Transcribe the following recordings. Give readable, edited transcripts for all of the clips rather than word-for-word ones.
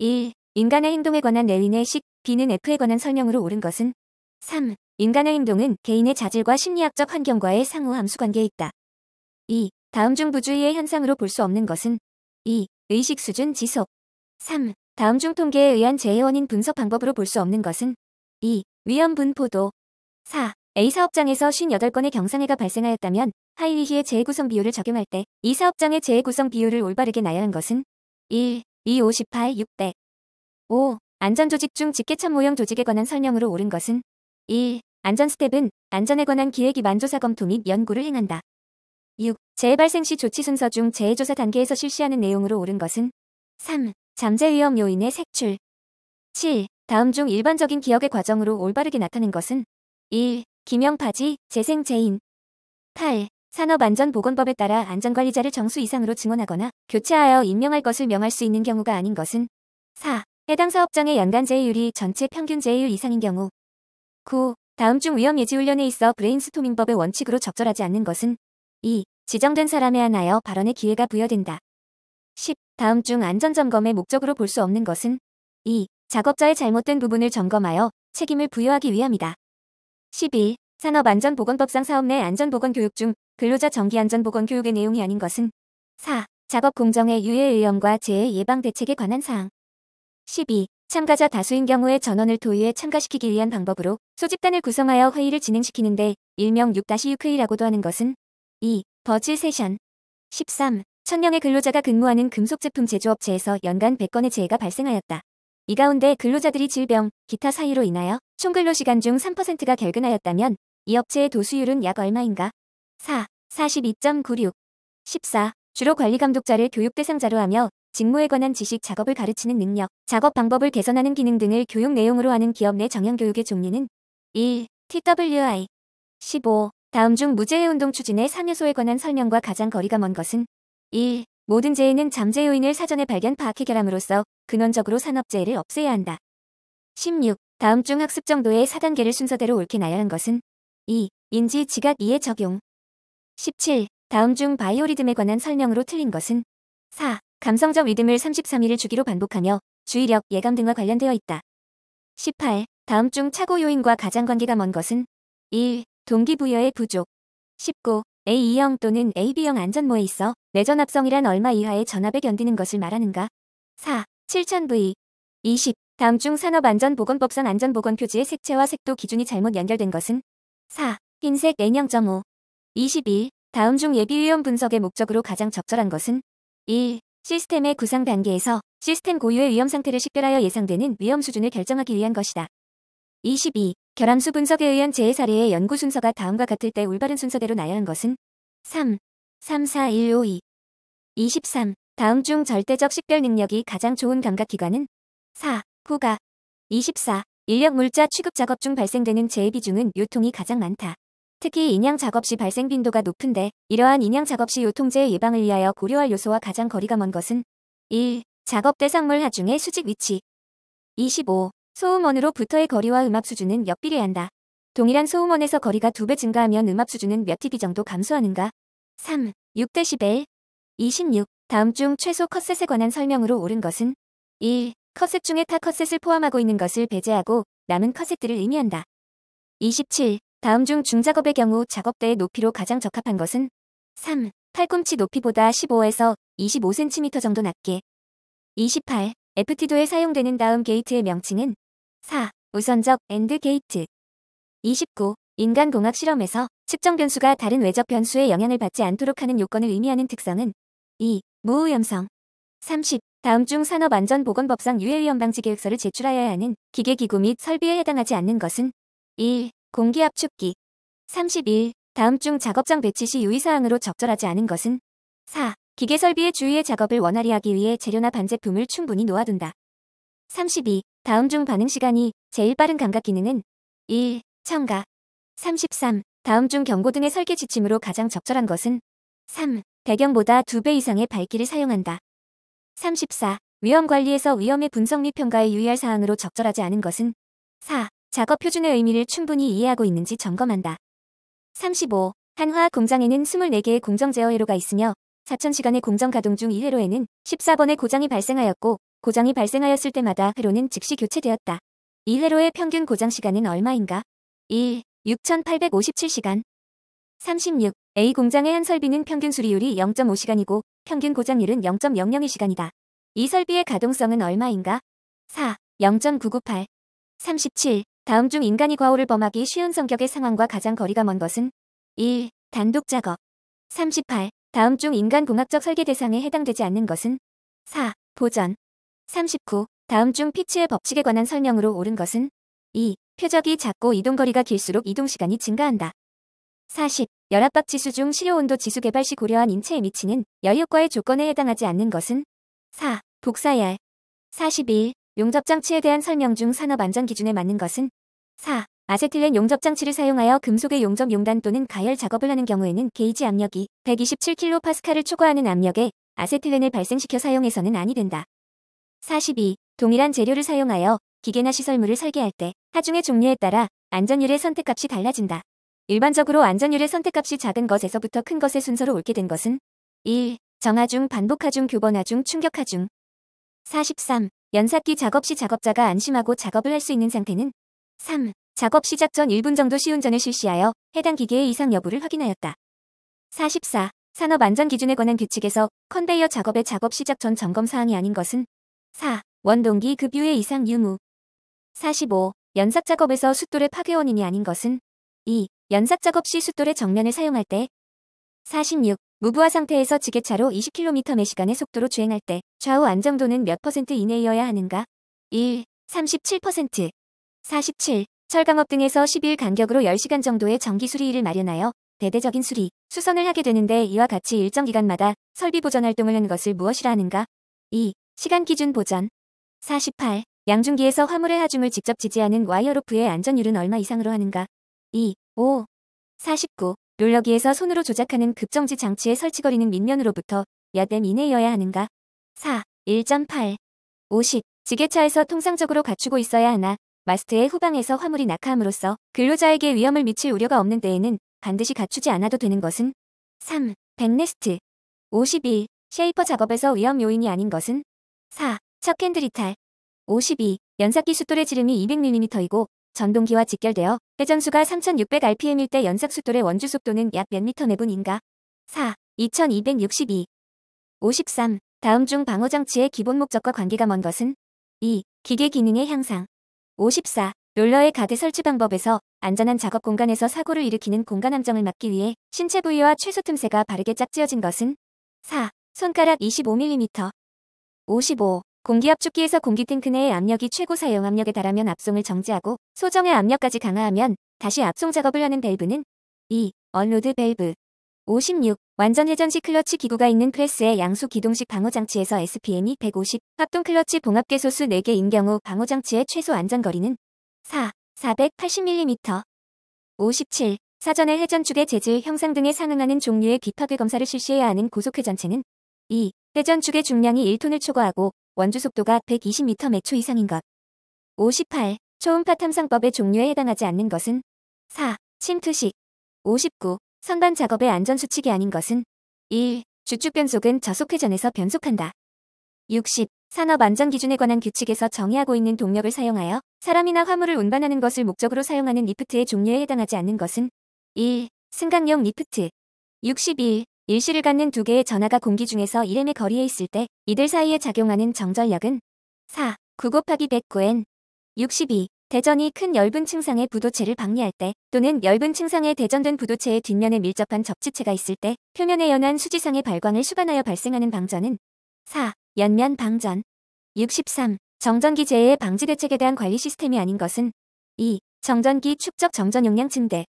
1. 인간의 행동에 관한 레윈의 식, B는 F에 관한 설명으로 옳은 것은 3. 인간의 행동은 개인의 자질과 심리학적 환경과의 상호 함수관계에 있다. 2. 다음 중 부주의의 현상으로 볼 수 없는 것은 2. 의식 수준 지속. 3. 다음 중 통계에 의한 재해 원인 분석 방법으로 볼 수 없는 것은 2. 위험 분포도. 4. A 사업장에서 58건의 경상해가 발생하였다면 하이리히의 재해 구성 비율을 적용할 때 이 사업장의 재해 구성 비율을 올바르게 나열한 것은 1. 2, 58, 600. 5. 안전조직 중 직계참모형 조직에 관한 설명으로 옳은 것은 1. 안전스텝은 안전에 관한 기획 기반 조사 검토 및 연구를 행한다. 6. 재해 발생 시 조치 순서 중 재해조사 단계에서 실시하는 내용으로 옳은 것은 3. 잠재 위험 요인의 색출. 7. 다음 중 일반적인 기억의 과정으로 올바르게 나타낸 것은 1. 기명파지, 재생재인. 8. 산업안전보건법에 따라 안전관리자를 정수 이상으로 증원하거나 교체하여 임명할 것을 명할 수 있는 경우가 아닌 것은 4. 해당 사업장의 연간 재해율이 전체 평균 재해율 이상인 경우. 9. 다음 중 위험 예지 훈련에 있어 브레인스토밍법의 원칙으로 적절하지 않는 것은 2. 지정된 사람에 한하여 발언의 기회가 부여된다. 10. 다음 중 안전점검의 목적으로 볼 수 없는 것은 2. 작업자의 잘못된 부분을 점검하여 책임을 부여하기 위함이다. 11. 산업안전보건법상 사업 내 안전보건교육 중 근로자 정기안전보건교육의 내용이 아닌 것은 4. 작업 공정의 유해 위험과 재해 예방 대책에 관한 사항. 12. 참가자 다수인 경우에 전원을 토의에 참가시키기 위한 방법으로 소집단을 구성하여 회의를 진행시키는데 일명 6-6회의라고도 하는 것은 2. 버즈 세션. 13. 1000명의 근로자가 근무하는 금속제품 제조업체에서 연간 100건의 재해가 발생하였다. 이 가운데 근로자들이 질병, 기타 사유로 인하여 총 근로시간 중 3%가 결근하였다면 이 업체의 도수율은 약 얼마인가? 4. 42.96. 14. 주로 관리감독자를 교육 대상자로 하며 직무에 관한 지식 작업을 가르치는 능력, 작업 방법을 개선하는 기능 등을 교육 내용으로 하는 기업 내 정형교육의 종류는 1. TWI. 15. 다음 중 무재해 운동 추진의 3요소에 관한 설명과 가장 거리가 먼 것은 1. 모든 재해는 잠재 요인을 사전에 발견 파악 해결함으로써 근원적으로 산업재해를 없애야 한다. 16. 다음 중 학습 정도의 4단계를 순서대로 옳게 나열한 것은 2. 인지, 지각, 이해, 적용. 17. 다음 중 바이오리듬에 관한 설명으로 틀린 것은 4. 감성적 리듬을 33일을 주기로 반복하며 주의력, 예감 등과 관련되어 있다. 18. 다음 중 착오 요인과 가장 관계가 먼 것은 1. 동기부여의 부족. 19. A2형 또는 AB형 안전모에 있어 내전압성이란 얼마 이하의 전압에 견디는 것을 말하는가? 4. 7000V. 20. 다음 중 산업안전보건법상 안전보건표지의 색채와 색도 기준이 잘못 연결된 것은 4. 흰색 N0.5. 21. 다음 중 예비위험 분석의 목적으로 가장 적절한 것은 1. 시스템의 구상 단계에서 시스템 고유의 위험 상태를 식별하여 예상되는 위험 수준을 결정하기 위한 것이다. 22. 결함수 분석에 의한 재해 사례의 연구 순서가 다음과 같을 때 올바른 순서대로 나열한 것은 3. 3, 4, 1, 5, 2. 23. 다음 중 절대적 식별 능력이 가장 좋은 감각기관은 4. 후각. 24. 인력 물자 취급 작업 중 발생되는 재해 비중은 요통이 가장 많다. 특히 인양 작업 시 발생 빈도가 높은데 이러한 인양 작업 시 요통재해 예방을 위하여 고려할 요소와 가장 거리가 먼 것은 1. 작업 대상물 하중의 수직 위치. 25. 소음원으로부터의 거리와 음압 수준은 역비례한다. 동일한 소음원에서 거리가 2배 증가하면 음압 수준은 몇 dB 정도 감소하는가? 3. 6dB. 26. 다음 중 최소 컷셋에 관한 설명으로 옳은 것은 1. 컷셋 중에 타 컷셋을 포함하고 있는 것을 배제하고 남은 컷셋들을 의미한다. 27. 다음 중 중작업의 경우 작업대의 높이로 가장 적합한 것은 3. 팔꿈치 높이보다 15에서 25cm 정도 낮게. 28. FT도에 사용되는 다음 게이트의 명칭은 4. 우선적 엔드 게이트. 29. 인간공학 실험에서 측정 변수가 다른 외적 변수에 영향을 받지 않도록 하는 요건을 의미하는 특성은 2. 무오염성. 30. 다음 중 산업안전보건법상 유해위험 방지 계획서를 제출하여야 하는 기계기구 및 설비에 해당하지 않는 것은 1. 공기압축기. 31. 다음 중 작업장 배치 시 유의사항으로 적절하지 않은 것은 4. 기계 설비의 주위의 작업을 원활히 하기 위해 재료나 반제품을 충분히 놓아둔다. 32. 다음 중 반응 시간이 제일 빠른 감각 기능은 1. 첨가. 33. 다음 중 경고 등의 설계 지침으로 가장 적절한 것은 3. 배경보다 2배 이상의 밝기를 사용한다. 34. 위험 관리에서 위험의 분석 및 평가에 유의할 사항으로 적절하지 않은 것은 4. 작업 표준의 의미를 충분히 이해하고 있는지 점검한다. 35. 한 화학 공장에는 24개의 공정 제어 회로가 있으며 4000시간의 공정 가동 중 1회로에는 14번의 고장이 발생하였고 고장이 발생하였을 때마다 회로는 즉시 교체되었다. 이 회로의 평균 고장 시간은 얼마인가? 1. 6,857시간. 36. A 공장의 한 설비는 평균 수리율이 0.5시간이고 평균 고장률은 0.002시간이다. 이 설비의 가동성은 얼마인가? 4. 0.998. 37. 다음 중 인간이 과오를 범하기 쉬운 성격의 상황과 가장 거리가 먼 것은? 1. 단독 작업. 38. 다음 중 인간 공학적 설계 대상에 해당되지 않는 것은? 4. 보전. 39. 다음 중 피츠의 법칙에 관한 설명으로 옳은 것은? 2. 표적이 작고 이동거리가 길수록 이동시간이 증가한다. 40. 열압박 지수 중 실효온도 지수 개발 시 고려한 인체에 미치는 열효과의 조건에 해당하지 않는 것은? 4. 복사열. 41. 용접장치에 대한 설명 중 산업안전 기준에 맞는 것은? 4. 아세틸렌 용접장치를 사용하여 금속의 용접 용단 또는 가열 작업을 하는 경우에는 게이지 압력이 127kPa를 초과하는 압력에 아세틸렌을 발생시켜 사용해서는 아니 된다. 42. 동일한 재료를 사용하여 기계나 시설물을 설계할 때 하중의 종류에 따라 안전율의 선택값이 달라진다. 일반적으로 안전율의 선택값이 작은 것에서부터 큰 것의 순서로 옳게 된 것은? 1. 정하중, 반복하중, 교번하중, 충격하중. 43. 연삭기 작업 시 작업자가 안심하고 작업을 할 수 있는 상태는? 3. 작업 시작 전 1분 정도 시운전을 실시하여 해당 기계의 이상 여부를 확인하였다. 44. 산업안전기준에 관한 규칙에서 컨베이어 작업의 작업 시작 전 점검 사항이 아닌 것은? 4. 원동기 급유의 이상 유무. 45. 연삭 작업에서 숫돌의 파괴 원인이 아닌 것은? 2. 연삭 작업 시 숫돌의 정면을 사용할 때. 46. 무부하 상태에서 지게차로 20km/h의 속도로 주행할 때 좌우 안정도는 몇 퍼센트 이내이어야 하는가? 1. 37%. 47. 철강업 등에서 10일 간격으로 10시간 정도의 정기 수리일을 마련하여 대대적인 수리, 수선을 하게 되는데 이와 같이 일정 기간마다 설비 보전 활동을 하는 것을 무엇이라 하는가? 2. 시간 기준 보전. 48. 양중기에서 화물의 하중을 직접 지지하는 와이어로프의 안전율은 얼마 이상으로 하는가? 2. 5. 49. 롤러기에서 손으로 조작하는 급정지 장치의 설치거리는 밑면으로부터 몇 m 이내여야 하는가? 4. 1.8. 50. 지게차에서 통상적으로 갖추고 있어야 하나 마스트의 후방에서 화물이 낙하함으로써 근로자에게 위험을 미칠 우려가 없는 때에는 반드시 갖추지 않아도 되는 것은? 3. 백레스트. 51. 쉐이퍼 작업에서 위험 요인이 아닌 것은? 4. 척핸들 이탈. 52. 연삭기 숫돌의 지름이 200mm이고 전동기와 직결되어 회전수가 3600rpm일 때 연삭 숫돌의 원주 속도는 약 몇 미터 매분인가? 4. 2262. 53. 다음 중 방호장치의 기본 목적과 관계가 먼 것은? 2. 기계 기능의 향상. 54. 롤러의 가드 설치 방법에서 안전한 작업 공간에서 사고를 일으키는 공간 함정을 막기 위해 신체 부위와 최소 틈새가 바르게 짝지어진 것은? 4. 손가락 25mm. 55. 공기압축기에서 공기 탱크 내의 압력이 최고 사용 압력에 달하면 압송을 정지하고 소정의 압력까지 강화하면 다시 압송 작업을 하는 밸브는? 2. 언로드 밸브. 56. 완전 회전 시 클러치 기구가 있는 클래스의 양수 기동식 방호장치에서 SPM이 150, 합동 클러치 봉합계소수 4개인 경우 방호장치의 최소 안전거리는? 4. 480mm. 57. 사전에 회전축의 재질, 형상 등에 상응하는 종류의 비파괴 검사를 실시해야 하는 고속회전체는? 2. 회전축의 중량이 1톤을 초과하고 원주 속도가 120m/초 이상인 것. 58. 초음파 탐상법의 종류에 해당하지 않는 것은? 4. 침투식. 59. 선반 작업의 안전수칙이 아닌 것은? 1. 주축 변속은 저속회전에서 변속한다. 60. 산업안전기준에 관한 규칙에서 정의하고 있는 동력을 사용하여 사람이나 화물을 운반하는 것을 목적으로 사용하는 리프트의 종류에 해당하지 않는 것은? 1. 승강용 리프트. 61. 일시를 갖는 두 개의 전하가 공기 중에서 1m의 거리에 있을 때 이들 사이에 작용하는 정전력은? 4. 9 곱하기 109N. 62. 대전이 큰 엷은 층상의 부도체를 방리할 때 또는 엷은 층상에 대전된 부도체의 뒷면에 밀접한 접지체가 있을 때 표면에 연한 수지상의 발광을 수반하여 발생하는 방전은? 4. 연면 방전. 63. 정전기 재해의 방지 대책에 대한 관리 시스템이 아닌 것은? 2. 정전기 축적 정전 용량 증대.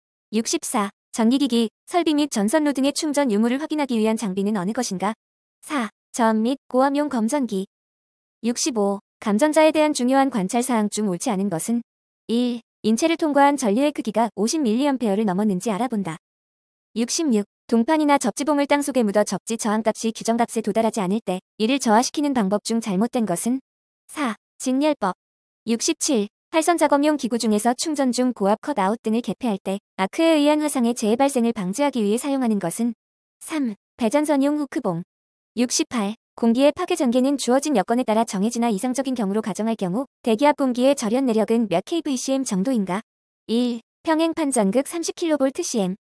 64. 전기기기, 설비 및 전선로 등의 충전 유무를 확인하기 위한 장비는 어느 것인가? 4. 저압 및 고압용 검전기. 65. 감전자에 대한 중요한 관찰사항 중 옳지 않은 것은? 1. 인체를 통과한 전류의 크기가 50mA를 넘었는지 알아본다. 66. 동판이나 접지봉을 땅속에 묻어 접지 저항값이 규정값에 도달하지 않을 때 이를 저하시키는 방법 중 잘못된 것은? 4. 직렬법. 67. 팔선 작업용 기구 중에서 충전 중 고압 컷아웃 등을 개폐할 때 아크에 의한 화상의 재해 발생을 방지하기 위해 사용하는 것은? 3. 배전선용 후크봉. 68. 공기의 파괴 전개는 주어진 여건에 따라 정해지나 이상적인 경우로 가정할 경우 대기압 공기의 절연 내력은 몇 kVcm 정도인가? 1. 평행 판전극 30kVcm.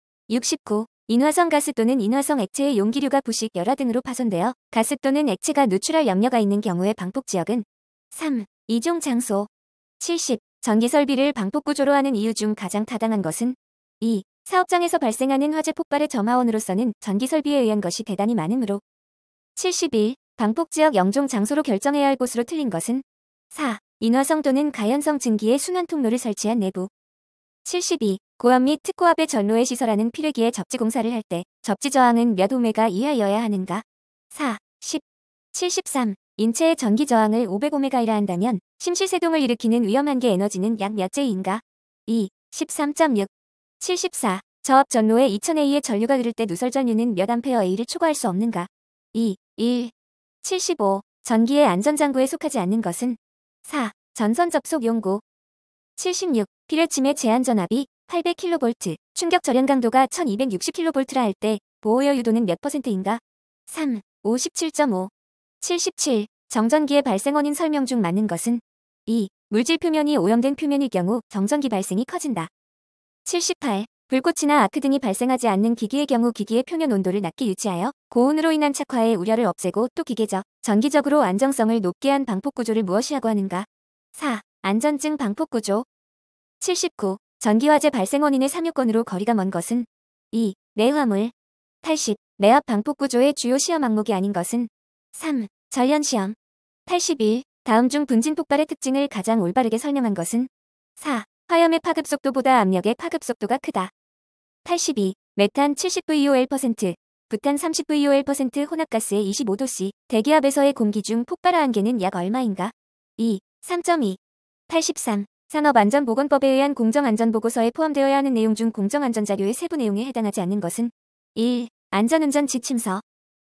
69. 인화성 가스 또는 인화성 액체의 용기류가 부식, 열화 등으로 파손되어 가스 또는 액체가 누출할 염려가 있는 경우의 방폭지역은 3. 이종 장소. 70. 전기 설비를 방폭구조로 하는 이유 중 가장 타당한 것은 2. 사업장에서 발생하는 화재 폭발의 점화원으로서는 전기 설비에 의한 것이 대단히 많으므로. 71. 방폭지역 영종 장소로 결정해야 할 곳으로 틀린 것은 4. 인화성 또는 가연성 증기의 순환 통로를 설치한 내부. 72. 고압 및 특고압의 전로에 시설하는 피뢰기의 접지 공사를 할 때 접지 저항은 몇 오메가 이하여야 하는가? 4. 10. 73. 인체의 전기 저항을 500오메가 이하 한다면 심실세동을 일으키는 위험 한계 에너지는 약 몇 제인가? 2. 13.6. 74. 저압 전로에 2000A의 전류가 흐를 때 누설 전류는 몇 암페어 A를 초과할 수 없는가? 2. 1. 75. 전기의 안전장구에 속하지 않는 것은 4. 전선 접속 용구. 76. 비례침의 제한 전압이 800kV, 충격 절연 강도가 1260kV라 할 때 보호여 유도는 몇 %인가? 3. 57.5. 77. 정전기의 발생 원인 설명 중 맞는 것은 2. 물질 표면이 오염된 표면일 경우 정전기 발생이 커진다. 78. 불꽃이나 아크 등이 발생하지 않는 기기의 경우 기기의 표면 온도를 낮게 유지하여 고온으로 인한 착화의 우려를 없애고 또 기계적, 전기적으로 안정성을 높게 한 방폭구조를 무엇이라고 하는가? 4. 안전증 방폭구조. 79. 전기화재 발생 원인의 삼요건으로 거리가 먼 것은 2. 내화물. 80. 내압 방폭구조의 주요 시험 항목이 아닌 것은 3. 전련시험. 81. 다음 중 분진 폭발의 특징을 가장 올바르게 설명한 것은 4. 화염의 파급 속도보다 압력의 파급 속도가 크다. 82. 메탄 70VOL%, 부탄 30VOL% 혼합가스의 25도씨, 대기압에서의 공기 중 폭발화 한계는 약 얼마인가? 2. 3.2. 83. 산업안전보건법에 의한 공정안전보고서에 포함되어야 하는 내용 중 공정안전자료의 세부 내용에 해당하지 않는 것은 1. 안전운전 지침서.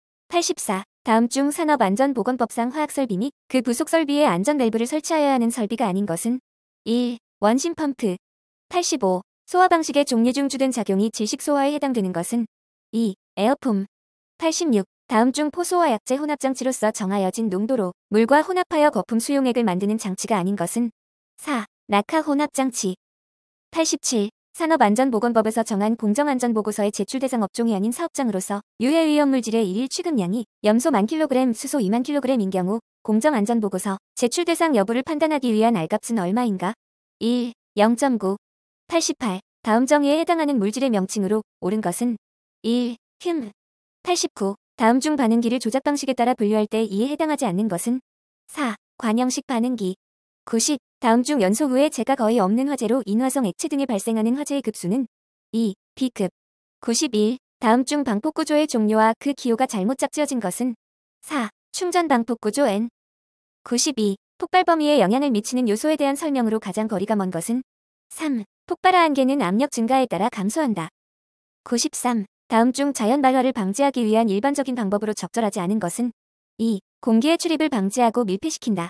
84. 다음 중 산업안전보건법상 화학설비 및 그 부속설비에 안전 밸브를 설치하여야 하는 설비가 아닌 것은 1. 원심 펌프. 85. 소화 방식의 종류 중 주된 작용이 질식 소화에 해당되는 것은 2. 에어폼. 86. 다음 중 포소와 약재 혼합장치로서 정하여진 농도로 물과 혼합하여 거품 수용액을 만드는 장치가 아닌 것은 4. 낙하 혼합장치. 87. 산업안전보건법에서 정한 공정안전보고서의 제출 대상 업종이 아닌 사업장으로서 유해 위험물질의 일일 취급량이 염소 10,000kg, 수소 20,000kg인 경우 공정안전보고서 제출 대상 여부를 판단하기 위한 R값은 얼마인가? 1. 0.9. 88. 다음 정의에 해당하는 물질의 명칭으로 옳은 것은 1. 흄. 89. 다음 중 반응기를 조작 방식에 따라 분류할 때 이에 해당하지 않는 것은 4. 관형식 반응기. 90. 다음 중 연소 후에 재가 거의 없는 화재로 인화성 액체 등에 발생하는 화재의 급수는 2. B급. 91. 다음 중 방폭구조의 종류와 그 기호가 잘못 짝지어진 것은 4. 충전 방폭구조 N. 92. 폭발 범위에 영향을 미치는 요소에 대한 설명으로 가장 거리가 먼 것은 3. 폭발화 한계는 압력 증가에 따라 감소한다. 93. 다음 중 자연 발화를 방지하기 위한 일반적인 방법으로 적절하지 않은 것은 2. 공기의 출입을 방지하고 밀폐시킨다.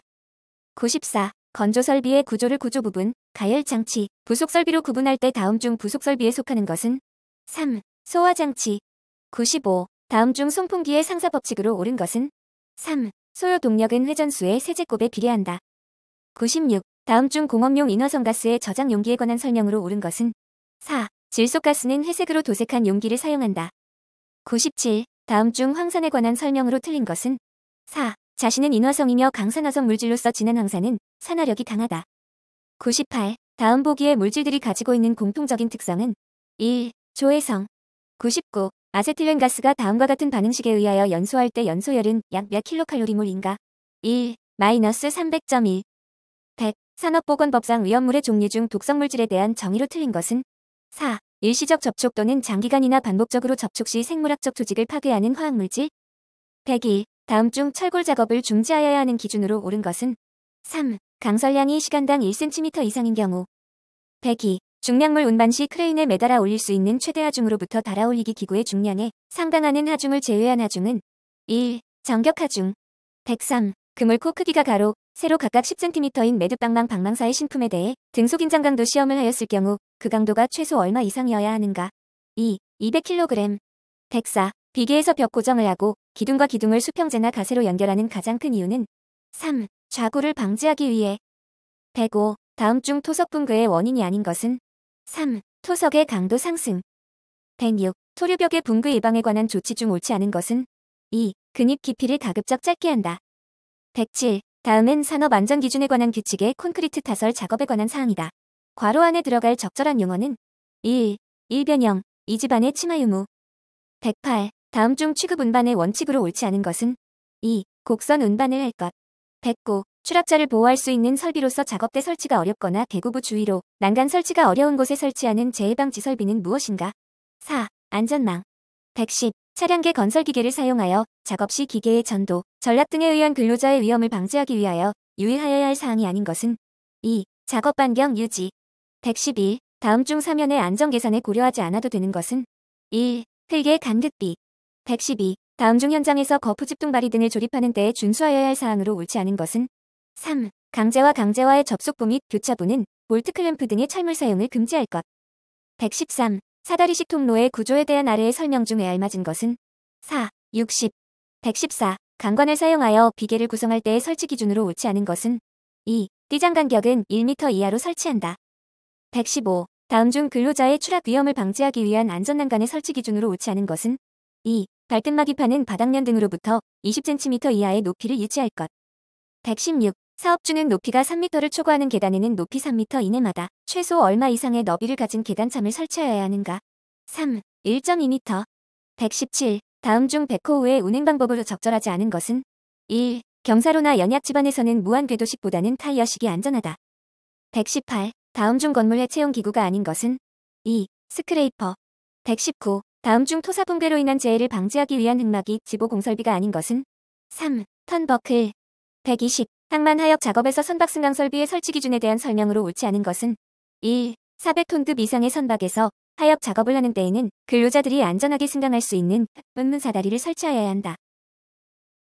94. 건조설비의 구조를 구조 부분, 가열장치, 부속설비로 구분할 때 다음 중 부속설비에 속하는 것은 3. 소화장치. 95. 다음 중 송풍기의 상사법칙으로 옳은 것은 3. 소요 동력은 회전수의 세제곱에 비례한다. 96. 다음 중 공업용 인화성 가스의 저장 용기에 관한 설명으로 옳은 것은 4. 질소가스는 회색으로 도색한 용기를 사용한다. 97. 다음 중 황산에 관한 설명으로 틀린 것은 4. 자신은 인화성이며 강산화성 물질로서 진한 황산은 산화력이 강하다. 98. 다음 보기의 물질들이 가지고 있는 공통적인 특성은 1. 조해성. 99. 아세틸렌 가스가 다음과 같은 반응식에 의하여 연소할 때 연소열은 약 몇 킬로칼로리몰인가? 1. 마이너스 300.1. 100. 산업보건법상 위험물의 종류 중 독성물질에 대한 정의로 틀린 것은 4. 일시적 접촉 또는 장기간이나 반복적으로 접촉 시 생물학적 조직을 파괴하는 화학물질. 101. 다음 중 철골 작업을 중지하여야 하는 기준으로 옳은 것은 3. 강설량이 시간당 1cm 이상인 경우. 102. 중량물 운반 시 크레인에 매달아 올릴 수 있는 최대 하중으로부터 달아올리기 기구의 중량에 상당하는 하중을 제외한 하중은 1. 정격 하중. 103. 그물코 크기가 가로, 세로 각각 10cm인 매듭방망 방망사의 신품에 대해 등속인장 강도 시험을 하였을 경우 그 강도가 최소 얼마 이상이어야 하는가? 2. 200kg. 104. 비계에서 벽 고정을 하고 기둥과 기둥을 수평제나 가세로 연결하는 가장 큰 이유는 3. 좌구를 방지하기 위해. 105. 다음 중 토석 붕괴의 원인이 아닌 것은 3. 토석의 강도 상승. 106. 토류벽의 붕괴 예방에 관한 조치 중 옳지 않은 것은 2. 근입 깊이를 가급적 짧게 한다. 107. 다음은 산업안전기준에 관한 규칙의 콘크리트 타설 작업에 관한 사항이다. 괄호 안에 들어갈 적절한 용어는 1. 일변형, 이 집안의 치마 유무. 108. 다음 중 취급 운반의 원칙으로 옳지 않은 것은 2. 곡선 운반을 할 것. 109. 추락자를 보호할 수 있는 설비로서 작업대 설치가 어렵거나 대구부 주위로 난간 설치가 어려운 곳에 설치하는 재해방지 설비는 무엇인가? 4. 안전망. 110. 차량계 건설기계를 사용하여 작업 시 기계의 전도, 전락 등에 의한 근로자의 위험을 방지하기 위하여 유의하여야 할 사항이 아닌 것은 2. 작업 반경 유지. 111. 다음 중 사면의 안전 계산에 고려하지 않아도 되는 것은 1. 흙의 간극비. 112. 다음 중 현장에서 거푸 집동 바리 등을 조립하는 때에 준수하여야 할 사항으로 옳지 않은 것은 3. 강제와 강제와의 접속부 및 교차부는 볼트 클램프 등의 철물 사용을 금지할 것. 113. 사다리식 통로의 구조에 대한 아래의 설명 중에 알맞은 것은 4. 60. 114. 강관을 사용하여 비계를 구성할 때의 설치 기준으로 옳지 않은 것은 2. 띠장 간격은 1m 이하로 설치한다. 115. 다음 중 근로자의 추락 위험을 방지하기 위한 안전난간의 설치 기준으로 옳지 않은 것은 2. 발등막이 파는 바닥면 등으로부터 20cm 이하의 높이를 유지할 것. 116. 사업주는 높이가 3m를 초과하는 계단에는 높이 3m 이내마다 최소 얼마 이상의 너비를 가진 계단참을 설치하여야 하는가? 3. 1.2m. 117. 다음 중 백호 후의 운행 방법으로 적절하지 않은 것은 1. 경사로나 연약 지반에서는 무한 궤도식보다는 타이어식이 안전하다. 118. 다음 중 건물 해체용 기구가 아닌 것은 2. 스크레이퍼. 119. 다음 중 토사 붕괴로 인한 재해를 방지하기 위한 흙막이 지보 공설비가 아닌 것은 3. 턴버클. 120. 항만 하역 작업에서 선박 승강 설비의 설치 기준에 대한 설명으로 옳지 않은 것은 1. 400톤급 이상의 선박에서 하역 작업을 하는 때에는 근로자들이 안전하게 승강할 수 있는 은문 사다리를 설치하여야 한다.